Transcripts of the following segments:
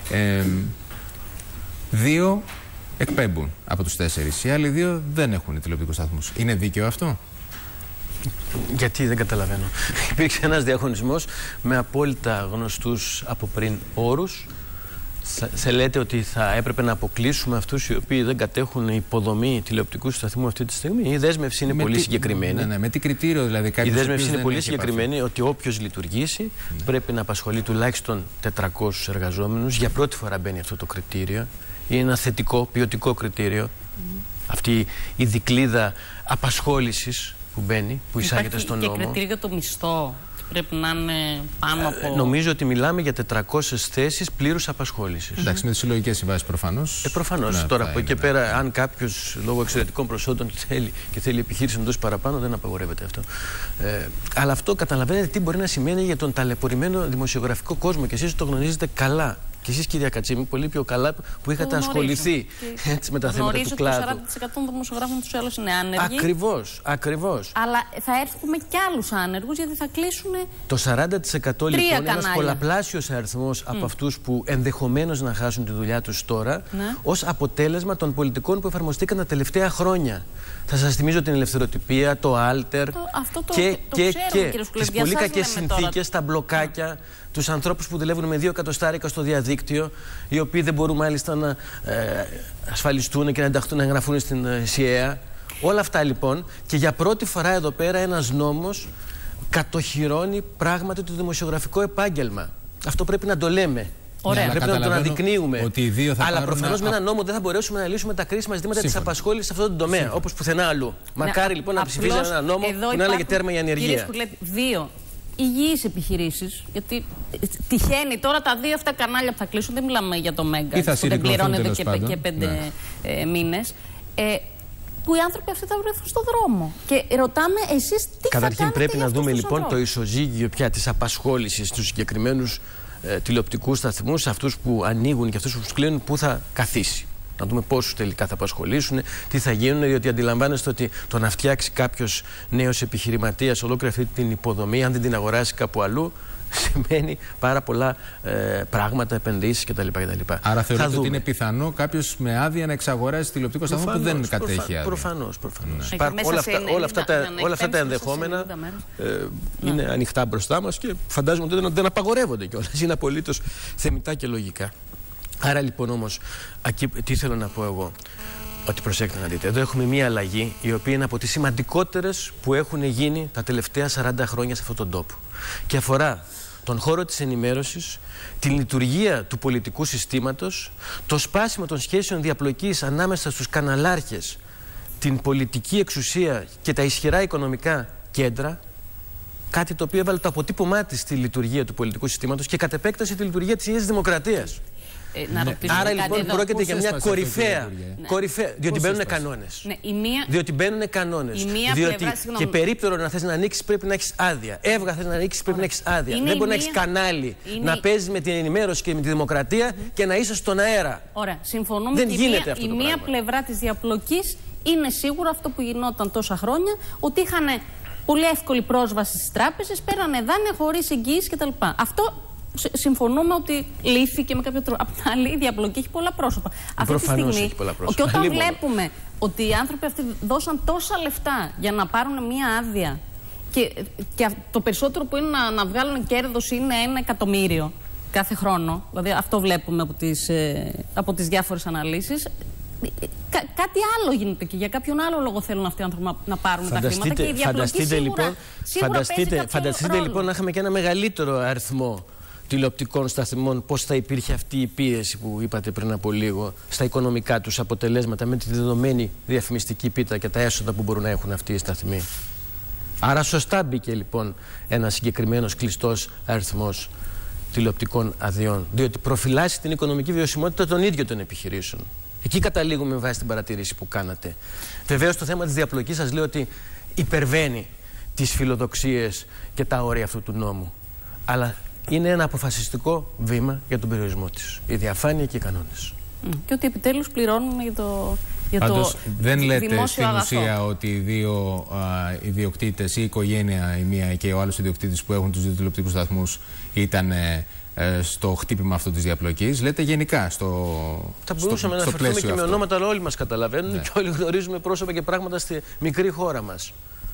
2 εκπέμπουν από τους 4. Οι άλλοι 2 δεν έχουν τηλεοπτικούς σταθμούς. Είναι δίκαιο αυτό? Γιατί δεν καταλαβαίνω. Υπήρξε ένας διαγωνισμός με απόλυτα γνωστούς από πριν όρους. Θα λέτε ότι θα έπρεπε να αποκλείσουμε αυτούς οι οποίοι δεν κατέχουν υποδομή τηλεοπτικού σταθμού αυτή τη στιγμή. Η δέσμευση είναι πολύ συγκεκριμένη. Ναι, με τι κριτήριο δηλαδή? Η δέσμευση είναι πολύ συγκεκριμένη ότι όποιος λειτουργήσει πρέπει να απασχολεί τουλάχιστον 400 εργαζόμενους. Για πρώτη φορά μπαίνει αυτό το κριτήριο. Είναι ένα θετικό, ποιοτικό κριτήριο. Αυτή η δικλίδα απασχόλησης που μπαίνει, που εισάγεται στον νόμο. Και κριτήριο για το μισθό. Πρέπει να είναι πάνω από... Νομίζω ότι μιλάμε για 400 θέσεις πλήρους απασχόλησης. Εντάξει, με τις συλλογικές συμβάσεις προφανώς. Προφανώς. Ναι, τώρα από εκεί και πέρα, αν κάποιος λόγω εξαιρετικών προσόντων θέλει επιχείρηση να δώσει παραπάνω, δεν απαγορεύεται αυτό. Αλλά αυτό καταλαβαίνετε τι μπορεί να σημαίνει για τον ταλαιπωρημένο δημοσιογραφικό κόσμο και εσείς το γνωρίζετε καλά. Και εσείς, κυρία Κατσίμη, πολύ πιο καλά που είχατε ασχοληθεί με τα θέματα του κλάδου. Γνωρίζω ότι το 40% των δημοσιογράφων τους άλλους είναι άνεργοι. Ακριβώς. Αλλά θα έρθουμε κι άλλους άνεργους γιατί θα κλείσουν. Το 40% λοιπόν είναι ένας πολλαπλάσιος αριθμός από αυτούς που ενδεχομένως να χάσουν τη δουλειά τους τώρα, ως αποτέλεσμα των πολιτικών που εφαρμοστήκαν τα τελευταία χρόνια. Θα σας θυμίζω την ελευθεροτυπία, το Alter και τις πολύ κακές συνθήκες, τα μπλοκάκια. Τους ανθρώπους που δουλεύουν με 2 εκατοστάρικα στο διαδίκτυο, οι οποίοι δεν μπορούν μάλιστα να ασφαλιστούν και να ενταχθούν, να εγγραφούν στην ΣΥΕΑ. Όλα αυτά λοιπόν, και για πρώτη φορά εδώ πέρα ένας νόμος κατοχυρώνει πράγματι το δημοσιογραφικό επάγγελμα. Αυτό πρέπει να το λέμε. Ωραία. Ναι, πρέπει να το αντικνύουμε. Αλλά προφανώς με έναν νόμο δεν θα μπορέσουμε να λύσουμε τα κρίσιμα ζητήματα της απασχόλησης σε αυτόν τον τομέα, όπως πουθενά αλλού. Μακάρι λοιπόν να ψηφίζαμε έναν νόμο που να έλεγε τέρμα η ανεργία. 2 υγιείς επιχειρήσεις, γιατί τυχαίνει τώρα τα 2 αυτά κανάλια που θα κλείσουν, δεν μιλάμε για το Μέγκα που δεν πληρώνεται και 5 μήνες, που οι άνθρωποι αυτοί θα βρεθούν στον δρόμο. Και ρωτάμε εσείς τι Καταρχήν θα κάνετε πρέπει να δούμε λοιπόν ανθρώπους. το ισοζύγιο πια της απασχόλησης στους συγκεκριμένους τηλεοπτικούς σταθμούς, αυτούς που ανοίγουν και αυτούς που τους κλείνουν, πού θα καθίσει. Να δούμε πόσους τελικά θα απασχολήσουν, τι θα γίνουν, διότι αντιλαμβάνεστε ότι το να φτιάξει κάποιος νέος επιχειρηματίας ολόκληρη αυτή την υποδομή, αν δεν την αγοράσει κάπου αλλού, σημαίνει πάρα πολλά πράγματα, επενδύσεις κτλ. Άρα θεωρείτε ότι είναι πιθανό κάποιος με άδεια να εξαγοράσει τηλεοπτικό σταθμό που δεν κατέχει άδεια? Προφανώς. Όλα αυτά τα ενδεχόμενα είναι ανοιχτά μπροστά μας και φαντάζομαι ότι δεν απαγορεύονται κιόλας. Είναι απολύτως θεμιτά και λογικά. Άρα λοιπόν όμως, τι θέλω να πω εγώ, ότι προσέξτε να δείτε, εδώ έχουμε μία αλλαγή η οποία είναι από τις σημαντικότερες που έχουν γίνει τα τελευταία 40 χρόνια σε αυτόν τον τόπο και αφορά τον χώρο της ενημέρωσης, την λειτουργία του πολιτικού συστήματος, το σπάσιμο των σχέσεων διαπλοκής ανάμεσα στους καναλάρχες, την πολιτική εξουσία και τα ισχυρά οικονομικά κέντρα, κάτι το οποίο έβαλε το αποτύπωμά της στη λειτουργία του πολιτικού συστήματος και κατ' επέκταση τη λειτουργία της ίδιας δημοκρατίας. Άρα λοιπόν πρόκειται για μια κορυφαία. Διότι μπαίνουν κανόνες. Διότι μπαίνουν κανόνες. Διότι και περίπτερο να θες να ανοίξεις πρέπει να έχεις άδεια. Έβγα θες να ανοίξεις πρέπει να έχεις άδεια. Δεν μπορεί να έχεις κανάλι να παίζεις με την ενημέρωση και με τη δημοκρατία και να είσαι στον αέρα. Ωραία. Συμφωνούμε. Δεν γίνεται αυτό. Η μία πλευρά της διαπλοκής είναι σίγουρα αυτό που γινόταν τόσα χρόνια, ότι είχαν πολύ εύκολη πρόσβαση στις τράπεζες, πέρανε δάνεια χωρίς εγγύηση κτλ. Αυτό συμφωνούμε ότι λύθηκε με κάποιο τρόπο. Απ' την άλλη, η διαπλοκή έχει πολλά πρόσωπα. Αυτή τη στιγμή, και όταν βλέπουμε ότι οι άνθρωποι αυτοί δώσαν τόσα λεφτά για να πάρουν μία άδεια και το περισσότερο που είναι να βγάλουν κέρδος είναι 1 εκατομμύριο κάθε χρόνο, δηλαδή αυτό βλέπουμε από τις διάφορες αναλύσεις, κάτι άλλο γίνεται και για κάποιον άλλο λόγο θέλουν αυτοί οι άνθρωποι να πάρουν τα χρήματα και η διαπλοκή σίγουρα φανταστείτε λοιπόν να είχαμε και ένα μεγαλύτερο αριθμό τηλεοπτικών σταθμών, πώς θα υπήρχε αυτή η πίεση που είπατε πριν από λίγο στα οικονομικά τους αποτελέσματα με τη δεδομένη διαφημιστική πίτα και τα έσοδα που μπορούν να έχουν αυτοί οι σταθμοί. Άρα σωστά μπήκε λοιπόν ένας συγκεκριμένος κλειστός αριθμός τηλεοπτικών αδειών, διότι προφυλάσσει την οικονομική βιωσιμότητα των ίδιων των επιχειρήσεων. Εκεί καταλήγουμε με βάση την παρατήρηση που κάνατε. Βεβαίως το θέμα της διαπλοκής σας λέω ότι υπερβαίνει τις φιλοδοξίες και τα όρια αυτού του νόμου. Αλλά είναι ένα αποφασιστικό βήμα για τον περιορισμό της. Η διαφάνεια και οι κανόνες. Και ότι επιτέλους πληρώνουμε για Πάντως, δεν λέτε δημόσιο στην αγαθό. ουσία ότι οι δύο ιδιοκτήτες, η οικογένεια η μία και ο άλλος ιδιοκτήτης που έχουν τους δύο τηλεοπτικούς σταθμούς ήταν στο χτύπημα αυτό της διαπλοκής. Λέτε γενικά θα μπορούσαμε να αναφερθούμε και με ονόματα, αλλά όλοι μας καταλαβαίνουν και όλοι γνωρίζουμε πρόσωπα και πράγματα στη μικρή χώρα μας.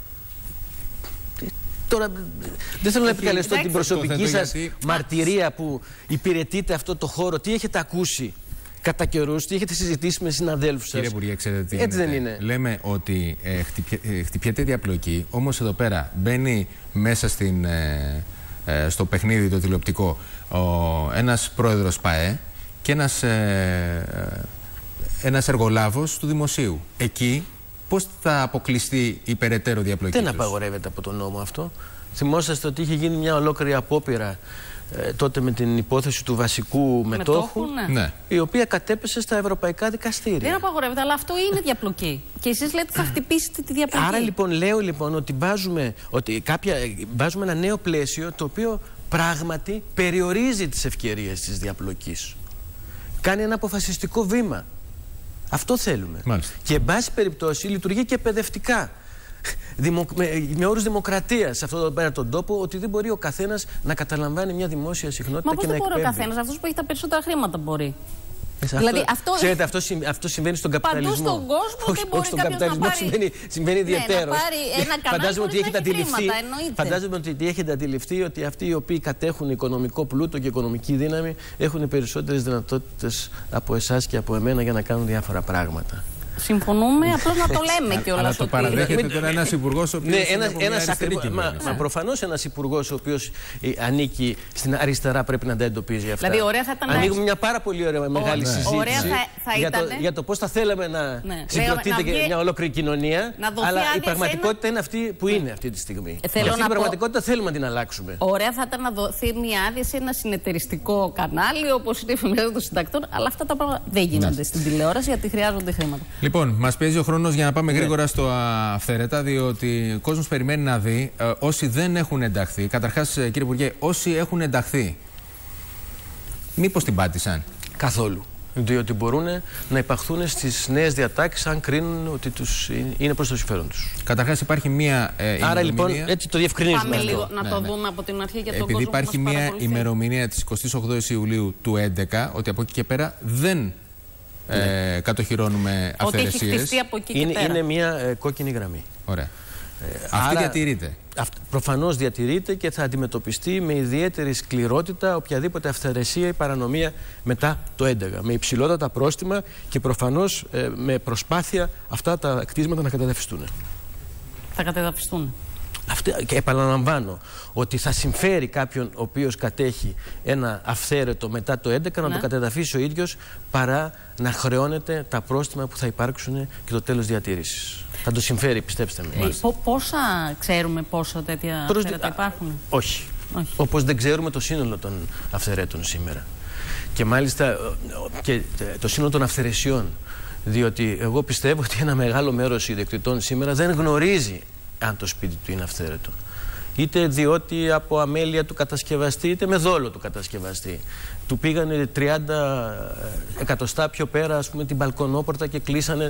Τώρα δεν θέλω να επικαλεστώ την προσωπική σας μαρτυρία που υπηρετείτε αυτό το χώρο. Τι έχετε ακούσει κατά καιρούς, τι έχετε συζητήσει με συναδέλφους σας? Κύριε Υπουργέ, ξέρετε τι έτσι δεν είναι? Λέμε ότι χτυπιέται διαπλοκή, όμως εδώ πέρα μπαίνει μέσα στο παιχνίδι το τηλεοπτικό ένας πρόεδρος ΠΑΕ και ένας εργολάβος του δημοσίου. Εκεί πώς θα αποκλειστεί η περαιτέρω διαπλοκή? Δεν απαγορεύεται από τον νόμο αυτό. Θυμόσαστε ότι είχε γίνει μια ολόκληρη απόπειρα τότε με την υπόθεση του βασικού μετόχου, ναι. η οποία κατέπεσε στα ευρωπαϊκά δικαστήρια. Δεν απαγορεύεται, αλλά αυτό είναι διαπλοκή. Και εσείς λέτε θα χτυπήσετε τη διαπλοκή. Άρα λοιπόν λέω ότι βάζουμε ένα νέο πλαίσιο το οποίο πράγματι περιορίζει τις ευκαιρίες της διαπλοκής. Κάνει ένα αποφασιστικό βήμα. Αυτό θέλουμε. Μάλιστα. Και εν πάση περιπτώσει λειτουργεί και εκπαιδευτικά. Με όρους δημοκρατίας σε αυτόν εδώ πέρα τον τόπο, ότι δεν μπορεί ο καθένας να καταλαμβάνει μια δημόσια συχνότητα. Μα πώς και δεν να μπορεί εκπέμπει. ο καθένας? Αυτός που έχει τα περισσότερα χρήματα μπορεί. Δηλαδή, ξέρετε, αυτό συμβαίνει στον καπιταλισμό. Παντού στον κόσμο δεν μπορεί στον κάποιος καπιταλισμό να πάρει... συμβαίνει ιδιαιτέρως. Να πάρει ένα κανάλι χωρίς να έχει χρήματα, εννοείται. Φαντάζομαι ότι έχετε αντιληφθεί ότι αυτοί οι οποίοι κατέχουν οικονομικό πλούτο και οικονομική δύναμη έχουν περισσότερες δυνατότητες από εσάς και από εμένα για να κάνουν διάφορα πράγματα. Συμφωνούμε, απλώς να το λέμε κιόλας. Αλλά το παραδέχεται τώρα ένας υπουργός ο οποίος είναι από μια αριστερή κυβέρνηση. Μα προφανώς ένας υπουργός ο οποίος ανήκει στην αριστερά πρέπει να τα εντοπίζει αυτά. Δηλαδή, ωραία θα ήταν. Ανοίγουμε μια πάρα πολύ ωραία μεγάλη συζήτηση για το πώς θα θέλαμε να συγκροτείται και μια ολόκληρη κοινωνία. Αλλά η πραγματικότητα είναι αυτή που είναι αυτή τη στιγμή. Και αυτή την πραγματικότητα θέλουμε να την αλλάξουμε. Ωραία θα ήταν να δοθεί μια άδεια σε ένα συνεταιριστικό κανάλι όπως είναι η Εφημερίδα των Συντακτών. Αλλά αυτά τα πράγματα δεν γίνονται στην τηλεόραση γιατί χρειάζονται χρήματα. Λοιπόν, μας πιέζει ο χρόνος για να πάμε γρήγορα στο αυθαίρετα, διότι ο κόσμος περιμένει να δει όσοι δεν έχουν ενταχθεί. Καταρχάς, κύριε Υπουργέ, όσοι έχουν ενταχθεί, μήπως την πάτησαν? Καθόλου. Διότι μπορούν να υπαχθούν στις νέες διατάξεις αν κρίνουν ότι είναι προς το συμφέρον τους. Καταρχάς, υπάρχει μία ημερομηνία. Άρα λοιπόν, έτσι το διευκρινίζουμε. Πάμε λίγο να το δούμε από την αρχή για τον κόσμο. Επειδή υπάρχει μία ημερομηνία της 28 Ιουλίου του 2011, ότι από εκεί και πέρα δεν κατοχυρώνουμε αυθαιρεσίες. Ότι έχει χτιστεί από εκεί και πέρα. Είναι μια κόκκινη γραμμή. Ωραία. Αυτή διατηρείται. Προφανώς διατηρείται και θα αντιμετωπιστεί με ιδιαίτερη σκληρότητα οποιαδήποτε αυθαιρεσία ή παρανομία μετά το 2011. Με υψηλότατα πρόστιμα και προφανώς με προσπάθεια αυτά τα κτίσματα να καταδαφιστούν. Θα καταδαφιστούν. Και επαναλαμβάνω ότι θα συμφέρει κάποιον ο οποίος κατέχει ένα αυθαίρετο μετά το 2011 να το κατεδαφίσει ο ίδιος παρά να χρεώνεται τα πρόστιμα που θα υπάρξουν και το τέλος διατήρησης. Θα το συμφέρει, πιστέψτε με. Ξέρουμε πόσα τέτοια αυθαίρετα υπάρχουν? Όχι. Όπως δεν ξέρουμε το σύνολο των αυθαιρέτων σήμερα. Και μάλιστα και το σύνολο των αυθαιρεσιών. Διότι εγώ πιστεύω ότι ένα μεγάλο μέρος ιδιοκτητών σήμερα δεν γνωρίζει αν το σπίτι του είναι αυθαίρετο. Είτε διότι από αμέλεια του κατασκευαστή, είτε με δόλο του κατασκευαστή. Του πήγανε 30 εκατοστά πιο πέρα, ας πούμε, την μπαλκονόπορτα και κλείσανε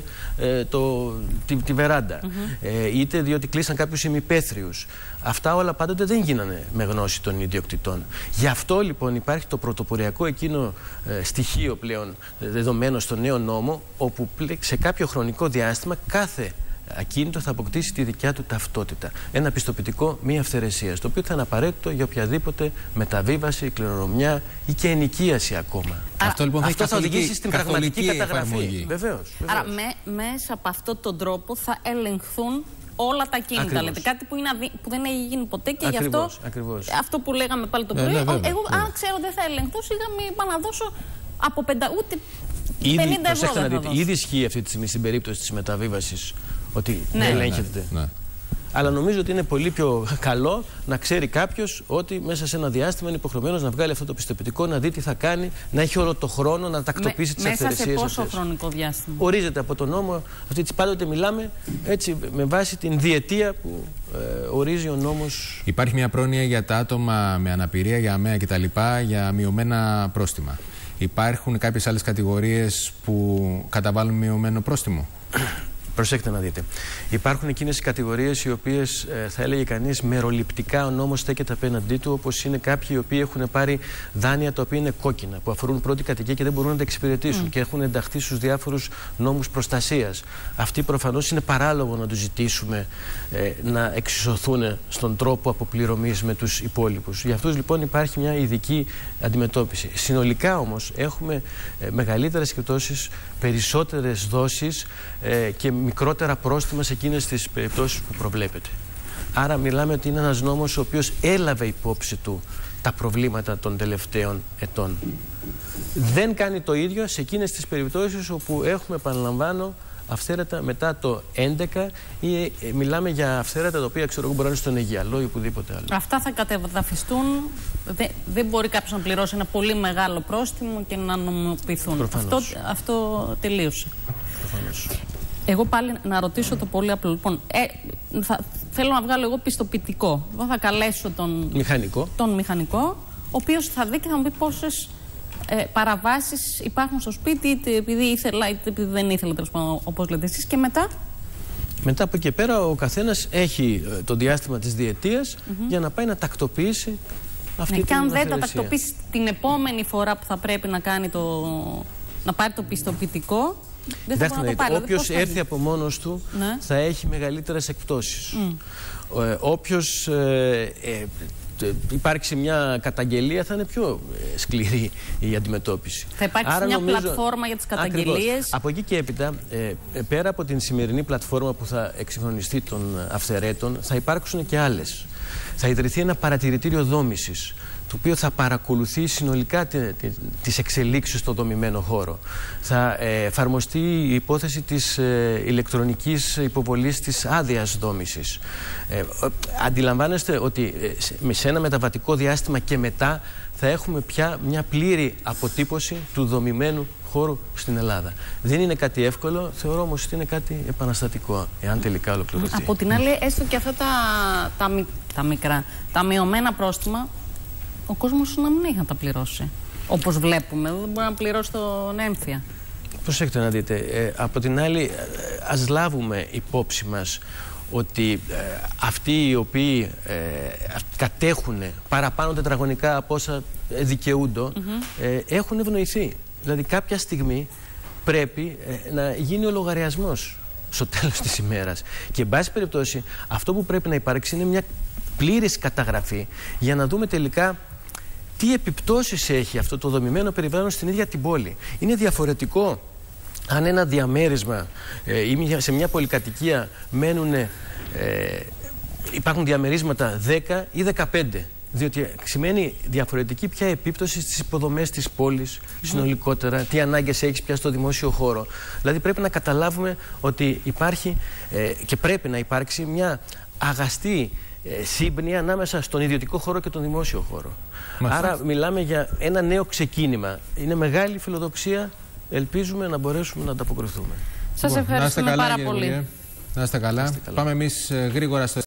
τη βεράντα. Είτε διότι κλείσαν κάποιους ημιπέθριους. Αυτά όλα πάντοτε δεν γίνανε με γνώση των ιδιοκτητών. Γι' αυτό λοιπόν υπάρχει το πρωτοποριακό εκείνο στοιχείο πλέον δεδομένο στο νέο νόμο, όπου σε κάποιο χρονικό διάστημα κάθε ακίνητο θα αποκτήσει τη δικιά του ταυτότητα. Ένα πιστοποιητικό μη αυθαιρεσίας, το οποίο θα είναι απαραίτητο για οποιαδήποτε μεταβίβαση, κληρονομιά ή και ενοικίαση ακόμα. Αυτό λοιπόν θα οδηγήσει στην πραγματική καταγραφή. Βεβαίως. Άρα μέσα από αυτόν τον τρόπο θα ελεγχθούν όλα τα κίνητα. Λέτε, κάτι που δεν έχει γίνει ποτέ και γι' αυτό αυτό που λέγαμε πάλι το πρωί. Εγώ αν ξέρω δεν θα ελεγχθώ, σιγά μην πάω να δώσω από 50 ούτε 50 ευρώ. Να δείτε, ήδη ισχύει αυτή τη στιγμή στην περίπτωση της μεταβίβασης ότι ελέγχεται. Αλλά νομίζω ότι είναι πολύ πιο καλό να ξέρει κάποιος ότι μέσα σε ένα διάστημα είναι υποχρεωμένος να βγάλει αυτό το πιστοποιητικό, να δει τι θα κάνει, να έχει όλο το χρόνο να τακτοποιήσει τις αυθαιρεσίες. Μέσα σε πόσο χρονικό διάστημα? Ορίζεται από τον νόμο. Πάντοτε μιλάμε έτσι με βάση την διετία που ορίζει ο νόμος. Υπάρχει μια πρόνοια για τα άτομα με αναπηρία, για ΑΜΕΑ κτλ. Για μειωμένα πρόστιμα. Υπάρχουν κάποιες άλλες κατηγορίες που καταβάλουν μειωμένο πρόστιμο? Προσέξτε να δείτε. Υπάρχουν εκείνες οι κατηγορίες οι οποίες θα έλεγε κανείς μεροληπτικά ο νόμος στέκεται απέναντί του, όπως είναι κάποιοι οι οποίοι έχουν πάρει δάνεια τα οποία είναι κόκκινα, που αφορούν πρώτη κατοικία και δεν μπορούν να τα εξυπηρετήσουν και έχουν ενταχθεί στους διάφορους νόμους προστασίας. Αυτοί προφανώς είναι παράλογο να τους ζητήσουμε να εξισωθούν στον τρόπο αποπληρωμής με τους υπόλοιπους. Για αυτούς λοιπόν υπάρχει μια ειδική αντιμετώπιση. Συνολικά όμως έχουμε μεγαλύτερες εκπτώσεις, περισσότερες δόσεις και μικρότερα πρόστιμα σε εκείνες τις περιπτώσεις που προβλέπεται. Άρα μιλάμε ότι είναι ένας νόμος ο οποίος έλαβε υπόψη του τα προβλήματα των τελευταίων ετών. Δεν κάνει το ίδιο σε εκείνες τις περιπτώσεις όπου έχουμε, επαναλαμβάνω, αυθαίρετα μετά το 11 ή μιλάμε για αυθαίρετα τα οποία ξέρω εγώ μπορεί να είναι στον Αιγιαλό ή οπουδήποτε άλλο. Αυτά θα κατεδαφιστούν. Δεν μπορεί κάποιος να πληρώσει ένα πολύ μεγάλο πρόστιμο και να νομιμοποιηθούν. Αυτό τελείωσε. Προφανώς. Εγώ πάλι να ρωτήσω το πολύ απλό. Λοιπόν, θέλω να βγάλω εγώ πιστοποιητικό. Εγώ θα καλέσω τον μηχανικό, ο οποίος θα δει και θα μου πει πόσες παραβάσεις υπάρχουν στο σπίτι, είτε επειδή ήθελα είτε επειδή δεν ήθελα, τέλος πάντων, όπως λέτε εσείς. Και μετά. Μετά από εκεί πέρα ο καθένας έχει το διάστημα της διετίας για να πάει να τακτοποιήσει αυτή την και αν δεν αυθαιρεσία. τα τακτοποιήσει την επόμενη φορά που θα πρέπει να κάνει να πάρει το πιστοποιητικό, δεν θα μπορεί να το πάρει. Όποιος έρθει από μόνος του θα έχει μεγαλύτερες εκπτώσεις. Όποιος υπάρξει μια καταγγελία θα είναι πιο σκληρή η αντιμετώπιση. Θα υπάρξει μια πλατφόρμα για τις καταγγελίες. Ακριβώς. Από εκεί και έπειτα, πέρα από την σημερινή πλατφόρμα που θα εξυγχρονιστεί των αυθαιρέτων, θα υπάρξουν και άλλες. Θα ιδρυθεί ένα παρατηρητήριο δόμησης, το οποίο θα παρακολουθεί συνολικά τις εξελίξεις στο δομημένο χώρο. Θα εφαρμοστεί η υπόθεση της ηλεκτρονικής υποβολής της άδειας δόμησης. Αντιλαμβάνεστε ότι σε ένα μεταβατικό διάστημα και μετά θα έχουμε πια μια πλήρη αποτύπωση του δομημένου χώρου στην Ελλάδα. Δεν είναι κάτι εύκολο, θεωρώ όμως ότι είναι κάτι επαναστατικό, εάν τελικά ολοκληρωθεί. Από την άλλη, έστω και αυτά τα μικρά, τα μειωμένα πρόστιμα, ο κόσμος να μην έχει να τα πληρώσει. Όπως βλέπουμε, δεν μπορεί να πληρώσει τον έμφυα. Προσέξτε να δείτε. Από την άλλη, ας λάβουμε υπόψη μας ότι αυτοί οι οποίοι κατέχουν παραπάνω τετραγωνικά από όσα δικαιούνται έχουν ευνοηθεί. Δηλαδή κάποια στιγμή πρέπει να γίνει ο λογαριασμός στο τέλος της ημέρας. Και εν πάση περιπτώσει αυτό που πρέπει να υπάρξει είναι μια πλήρης καταγραφή για να δούμε τελικά τι επιπτώσεις έχει αυτό το δομημένο περιβάλλον στην ίδια την πόλη. Είναι διαφορετικό αν ένα διαμέρισμα ή σε μια πολυκατοικία υπάρχουν διαμερίσματα 10 ή 15. Διότι σημαίνει διαφορετική πια επίπτωση στις υποδομές της πόλης συνολικότερα, τι ανάγκες έχεις πια στο δημόσιο χώρο. Δηλαδή πρέπει να καταλάβουμε ότι υπάρχει και πρέπει να υπάρξει μια αγαστή σύμπνοια ανάμεσα στον ιδιωτικό χώρο και τον δημόσιο χώρο. Άρα μιλάμε για ένα νέο ξεκίνημα. Είναι μεγάλη φιλοδοξία. Ελπίζουμε να μπορέσουμε να ανταποκριθούμε. Σας ευχαριστούμε πάρα πολύ. Να είστε καλά. Πάμε εμείς γρήγορα στο